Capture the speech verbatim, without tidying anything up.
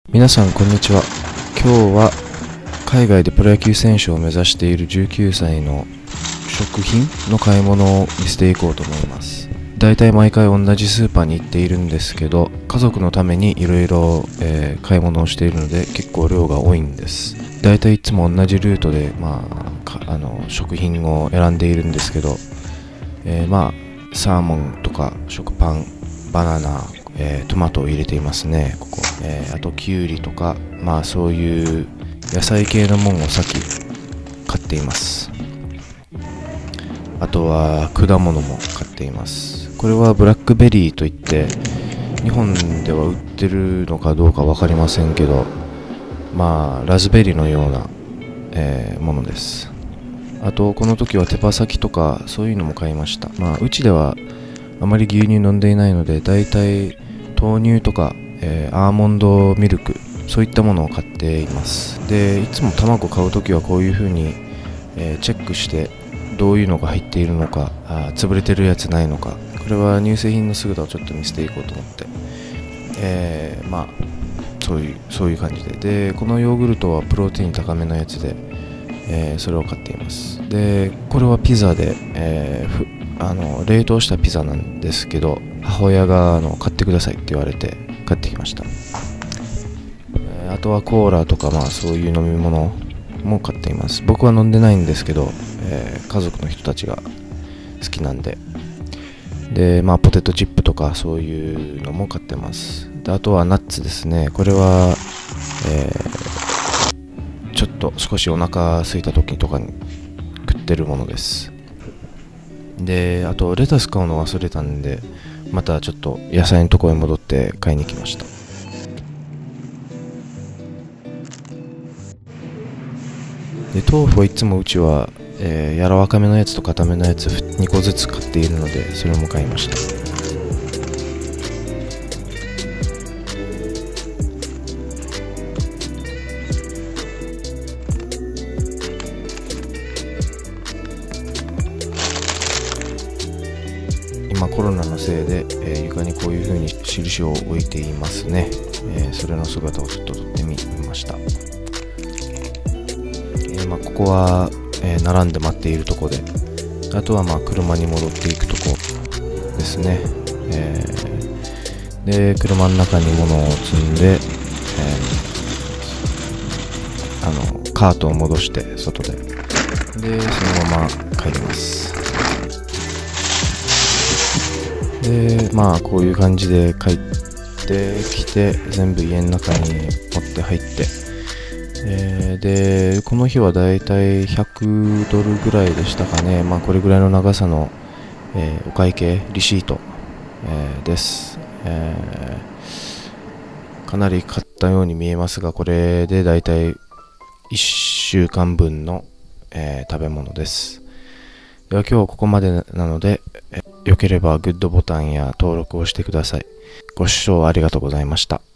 皆さんこんにちは。今日は海外でプロ野球選手を目指しているじゅうきゅうさいの食品の買い物を見せていこうと思います。だいたい毎回同じスーパーに行っているんですけど、家族のためにいろいろ買い物をしているので結構量が多いんです。だいたいいつも同じルートで、まあ、あの食品を選んでいるんですけど、えー、まあサーモンとか食パン、バナナ、えー、トマトを入れていますね。ここ、えー、あとキュウリとか、まあそういう野菜系のもんを先買っています。あとは果物も買っています。これはブラックベリーといって日本では売ってるのかどうか分かりませんけど、まあラズベリーのような、えー、ものです。あとこの時は手羽先とかそういうのも買いました。まあうちではあまり牛乳飲んでいないので、だいたい豆乳とか、えー、アーモンドミルク、そういったものを買っています。で、いつも卵買うときはこういう風に、えー、チェックしてどういうのが入っているのか、あ潰れてるやつないのか、これは乳製品の姿をちょっと見せていこうと思って、えー、まあそういうそういう感じで、でこのヨーグルトはプロテイン高めのやつで、えー、それを買っています。でこれはピザで、えー、ふあの冷凍したピザなんですけど、母親があの買ってくださいって言われて買ってきました。えー、あとはコーラとか、まあそういう飲み物も買っています。僕は飲んでないんですけど、えー、家族の人たちが好きなんで、でまあポテトチップとかそういうのも買ってます。であとはナッツですね。これは、えー、ちょっと少しお腹空いた時とかに食ってるものです。であとレタス買うの忘れたんで、またちょっと野菜のところに戻って買いに来ました。で豆腐はいつもうちは、えー、柔らかめのやつと固めのやつにこずつ買っているので、それも買いました。今コロナのせいで、えー、床にこういう風に印を置いていますね。えー、それの姿をちょっと撮ってみました。えーまあ、ここは、えー、並んで待っているとこで、あとはまあ車に戻っていくとこですね。えー、で車の中に物を積んで、えー、あのカートを戻して外で、でそのまま帰ります。でまあこういう感じで帰ってきて、全部家の中に持って入って、えー、でこの日はだいたいひゃくドルぐらいでしたかね。まあこれぐらいの長さの、えー、お会計リシート、えー、です、えー、かなり買ったように見えますが、これでだいたいいっしゅうかんぶんの、えー、食べ物です。では今日はここまでなので、よければグッドボタンや登録をしてください。ご視聴ありがとうございました。